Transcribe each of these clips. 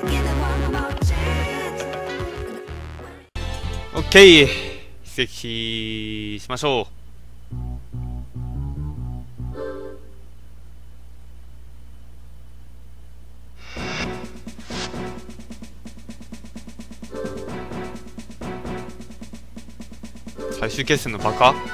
オッケー、移籍しましょう。最終決戦のバカ？わかった。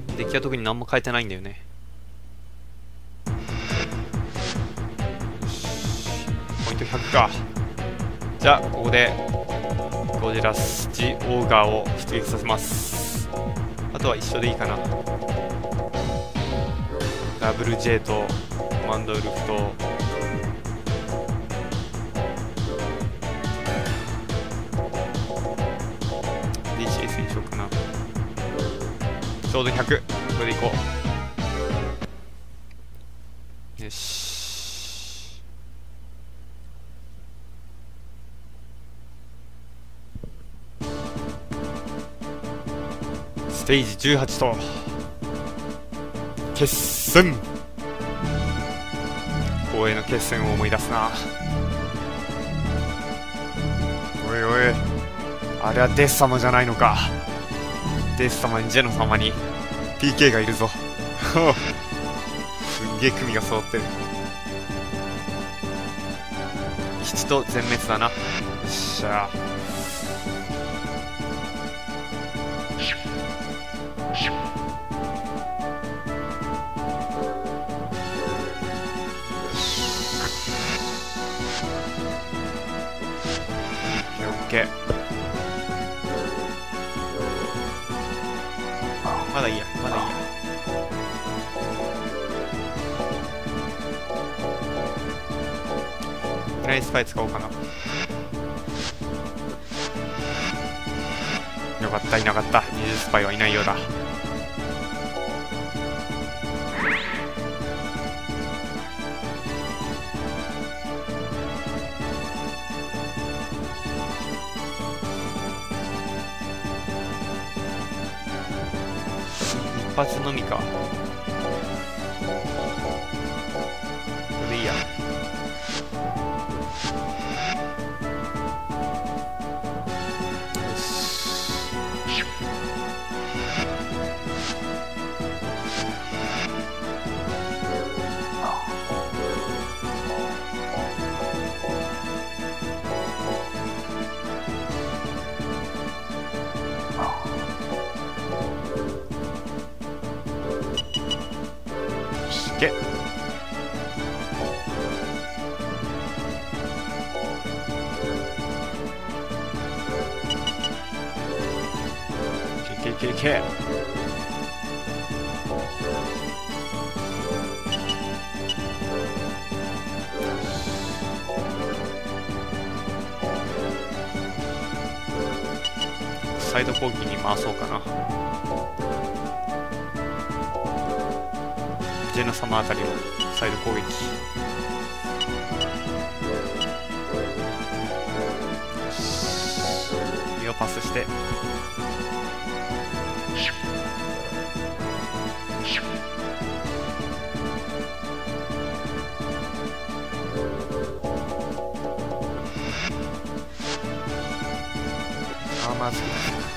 デッキは特に何も変えてないんだよね。ポイント100か。じゃあここでゴジラスチオーガーを出撃させます。あとは一緒でいいかな。ダブル J とコマンドウルフとDCS にしようかな。ちょうど100。これでいこう。よし。ステージ18と決戦。光栄の決戦を思い出すな。おいおい、あれはデス様じゃないのか。デス様にジェノ様に PK がいるぞ。すんげえ組が揃ってる。基地と全滅だな。よっしゃ。オッケー。まだいいや、まだいいや。いきなりスパイ使おうかな。よかった、いなかった。20スパイはいないようだ。一発のみか。これでいいや。けサイド攻撃に回そうかな。ジェノ様あたりをサイド攻撃。身をパスしてまず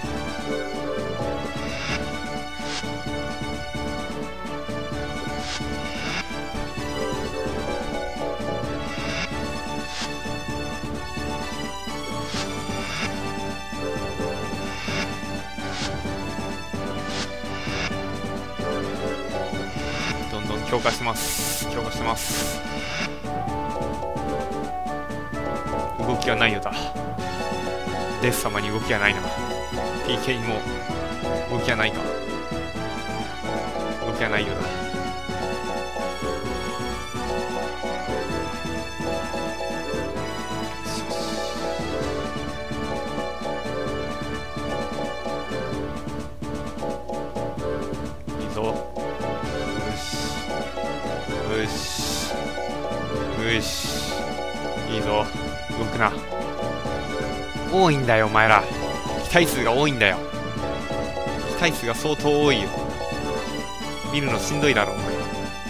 どんどん強化してます。強化してます。動きはないようだ。デス様に動きはないな。 PK にも動きはないか。動きはないようだ。いいぞ。よしよしよし、いいぞ。動くな。多いんだよお前ら。機体数が多いんだよ。機体数が相当多いよ。見るのしんどいだろお前。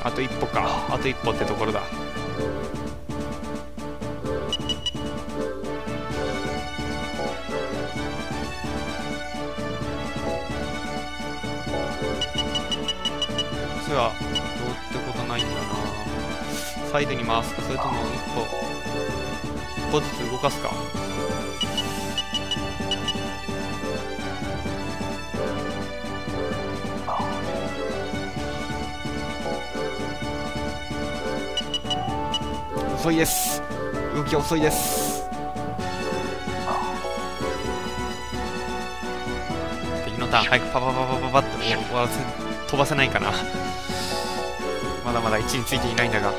あと一歩か。あと一歩ってところだ。それはどうってことないんだな。サイドに回すか、それとも一歩ずつ動かすか。遅いです。動き遅いです。敵のターン早くパパパパパパって終わらせ飛ばせないかな。まだまだ1についていないんだが。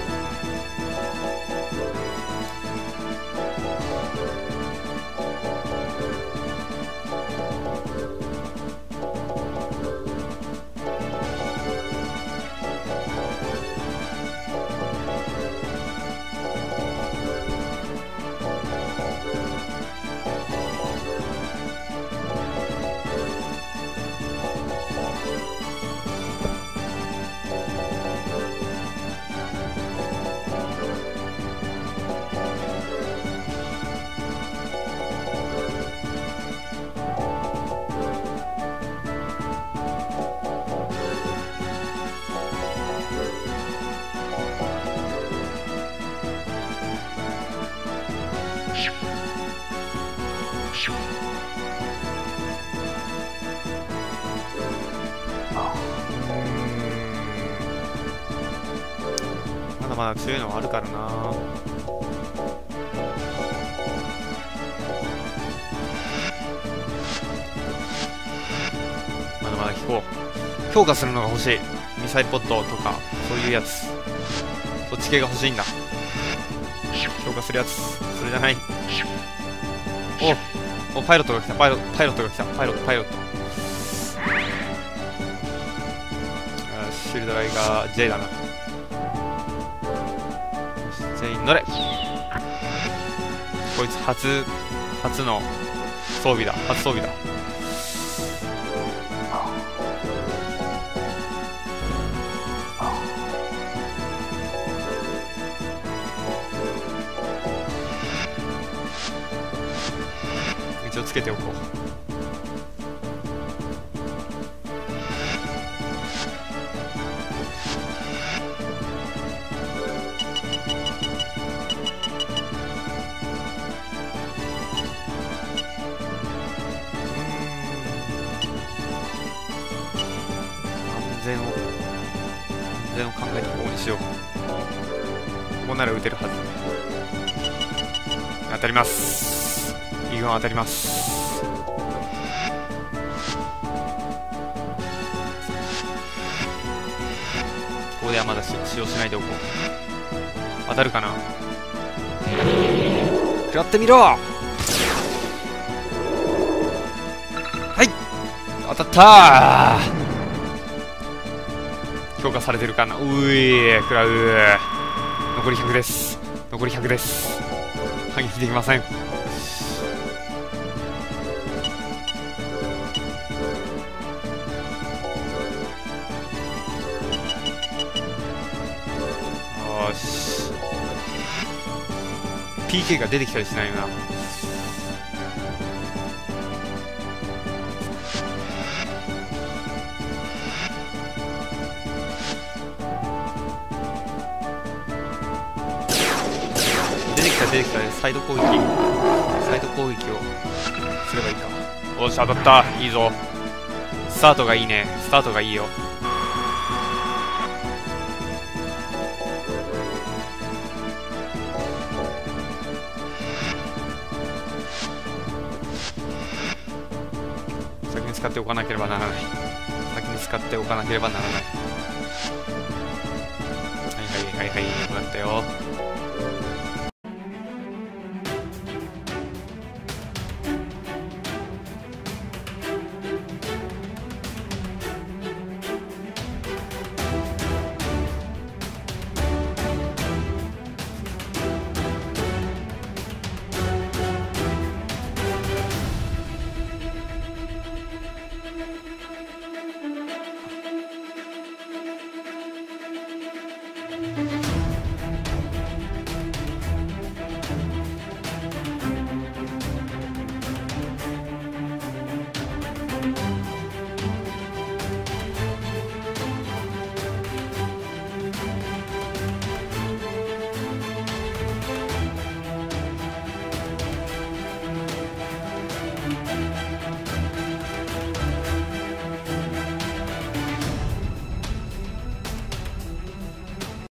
まだまだ強いのはあるからな。まだまだ評価するのが欲しい。ミサイルポットとかそういうやつ、そっち系が欲しいんだ。評価するやつ、それじゃない。おパイロットが来た。パイロットが来た。パイロットシールドライが J だな。全員乗れ。こいつ初の装備だ。初装備だ。一応つけておこう。安全を考えてここにしよう。ここなら撃てるはず。当たります。イーグン当たります。ここではまだ使用しないでおこう。当たるかな。食らってみろ。はい、当たったー。評価されてるかな。食らう。残り100です。残り100です。反撃できません。よし。PK が出てきたりしないよな。出てきたね。サイド攻撃をすればいいか。おし、当たった。いいぞ。スタートがいいね。スタートがいいよ。先に使っておかなければならない。先に使っておかなければならない。はい、よくなったよ。